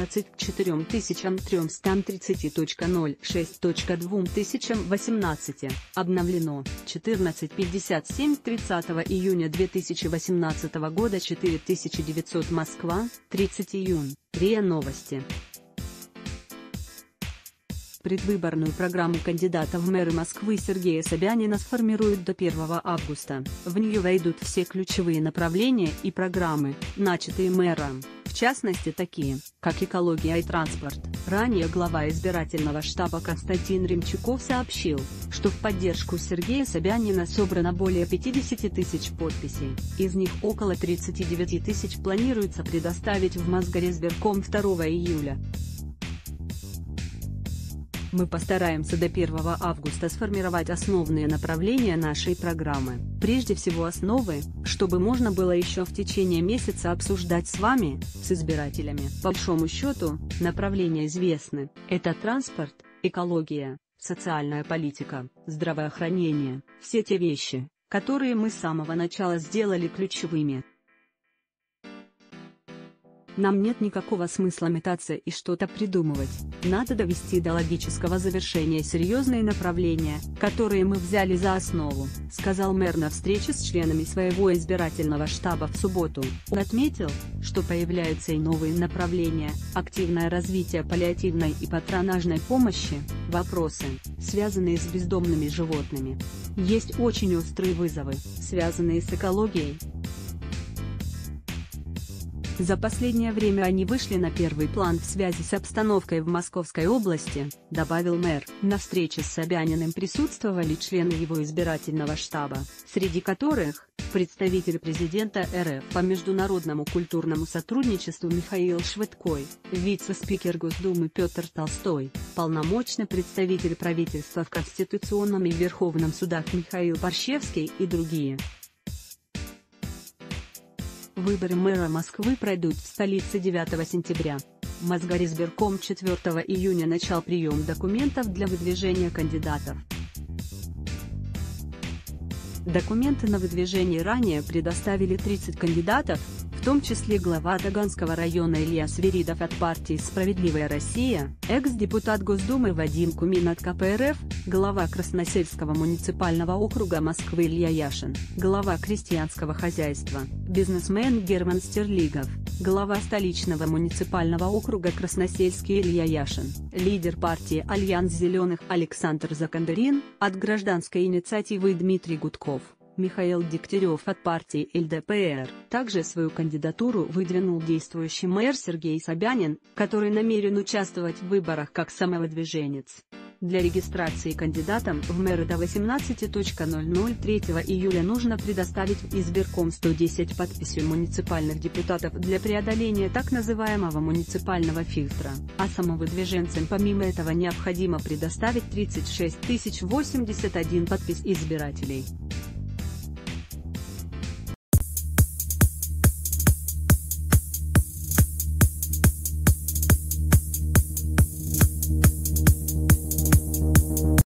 24 330.06.2018. Обновлено. 14:57 30 июня 2018 года. 4900 Москва, 30 июнь. РИА Новости. Предвыборную программу кандидата в мэры Москвы Сергея Собянина сформируют до 1 августа. В нее войдут все ключевые направления и программы, начатые мэром, в частности такие, как экология и транспорт. Ранее глава избирательного штаба Константин Римчаков сообщил, что в поддержку Сергея Собянина собрано более 50 тысяч подписей, из них около 39 тысяч планируется предоставить в Мосгоризбирком 2 июля. Мы постараемся до 1 августа сформировать основные направления нашей программы, прежде всего основы, чтобы можно было еще в течение месяца обсуждать с вами, с избирателями. По большому счету, направления известны – это транспорт, экология, социальная политика, здравоохранение, все те вещи, которые мы с самого начала сделали ключевыми. Нам нет никакого смысла метаться и что-то придумывать, надо довести до логического завершения серьезные направления, которые мы взяли за основу, сказал мэр на встрече с членами своего избирательного штаба в субботу. Он отметил, что появляются и новые направления: активное развитие паллиативной и патронажной помощи, вопросы, связанные с бездомными животными. Есть очень острые вызовы, связанные с экологией. За последнее время они вышли на первый план в связи с обстановкой в Московской области, добавил мэр. На встрече с Собяниным присутствовали члены его избирательного штаба, среди которых представитель президента РФ по международному культурному сотрудничеству Михаил Швыдкой, вице-спикер Госдумы Петр Толстой, полномочный представитель правительства в Конституционном и Верховном судах Михаил Борщевский и другие. Выборы мэра Москвы пройдут в столице 9 сентября. Мосгоризбирком 4 июня начал прием документов для выдвижения кандидатов. Документы на выдвижение ранее предоставили 30 кандидатов, в том числе глава Таганского района Илья Свиридов от партии «Справедливая Россия», экс-депутат Госдумы Вадим Кумин от КПРФ, глава Красносельского муниципального округа Москвы Илья Яшин, глава крестьянского хозяйства, бизнесмен Герман Стерлигов, глава столичного муниципального округа Красносельский Илья Яшин, лидер партии «Альянс зеленых» Александр Закандырин, от гражданской инициативы Дмитрий Гудков, Михаил Дегтярев от партии ЛДПР. Также свою кандидатуру выдвинул действующий мэр Сергей Собянин, который намерен участвовать в выборах как самовыдвиженец. Для регистрации кандидатам в мэры до 18:00 3 июля нужно предоставить в избирком 110 подписей муниципальных депутатов для преодоления так называемого муниципального фильтра, а самовыдвиженцам помимо этого необходимо предоставить 36 081 подпись избирателей.